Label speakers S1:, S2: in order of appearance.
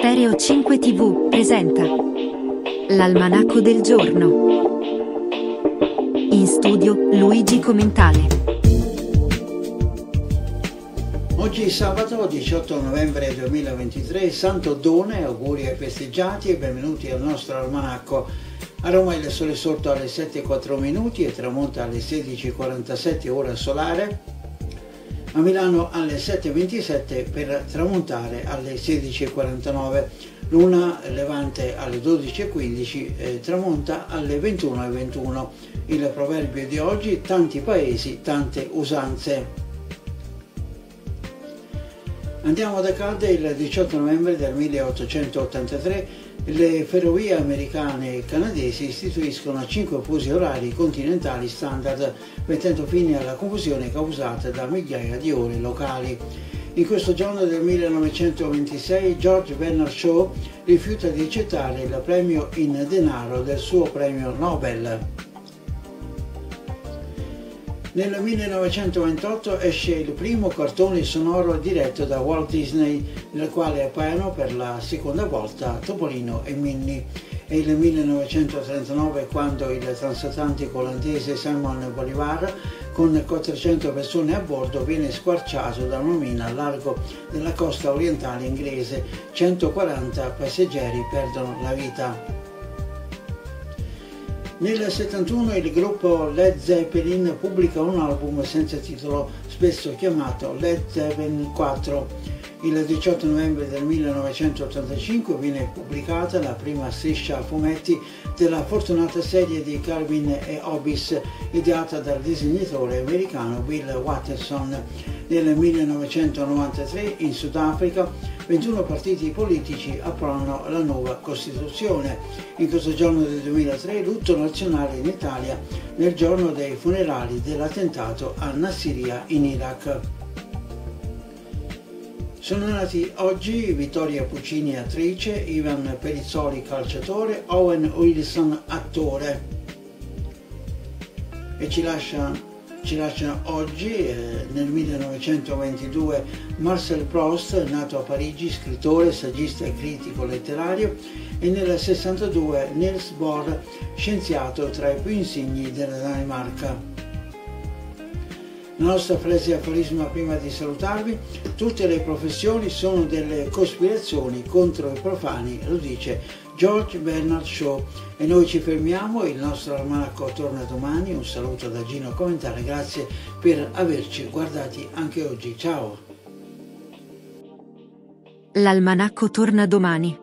S1: Stereo 5 TV presenta l'Almanacco del giorno. In studio Luigi Commentale.
S2: Oggi sabato 18 novembre 2023, Santo Oddone, auguri ai festeggiati e benvenuti al nostro almanacco. A Roma il sole è sorto alle 7:04 e tramonta alle 16:47 ora solare. A Milano alle 7:27 per tramontare alle 16:49. Luna levante alle 12:15 tramonta alle 21:21. Il proverbio di oggi: tanti paesi, tante usanze. Andiamo ad accadere il 18 novembre del 1883. Le ferrovie americane e canadesi istituiscono 5 fusi orari continentali standard, mettendo fine alla confusione causata da migliaia di ore locali. In questo giorno del 1926 George Bernard Shaw rifiuta di accettare il premio in denaro del suo premio Nobel. Nel 1928 esce il primo cartone sonoro diretto da Walt Disney, nel quale appaiono per la seconda volta Topolino e Minnie. È il 1939 quando il transatlantico olandese Simon Bolivar, con 400 persone a bordo, viene squarciato da una mina al largo della costa orientale inglese. 140 passeggeri perdono la vita. Nel 71 il gruppo Led Zeppelin pubblica un album senza titolo, spesso chiamato Led Zeppelin 4. Il 18 novembre del 1985 viene pubblicata la prima striscia a fumetti della fortunata serie di Calvin e Hobbes, ideata dal disegnatore americano Bill Watterson. Nel 1993 in Sudafrica 21 partiti politici approvano la nuova Costituzione. In questo giorno del 2003 lutto nazionale in Italia nel giorno dei funerali dell'attentato a Nassiriya in Iraq. Sono nati oggi Vittoria Puccini, attrice, Ivan Perizzoli, calciatore, Owen Wilson, attore. E ci lasciano oggi, nel 1922, Marcel Proust, nato a Parigi, scrittore, saggista e critico letterario, e nel 62 Niels Bohr, scienziato tra i più insigni della Danimarca. La nostra frase aforisma prima di salutarvi: tutte le professioni sono delle cospirazioni contro i profani, lo dice George Bernard Shaw. E noi ci fermiamo, il nostro almanacco torna domani. Un saluto da Gino Commentare, grazie per averci guardati anche oggi, ciao!
S1: L'almanacco torna domani.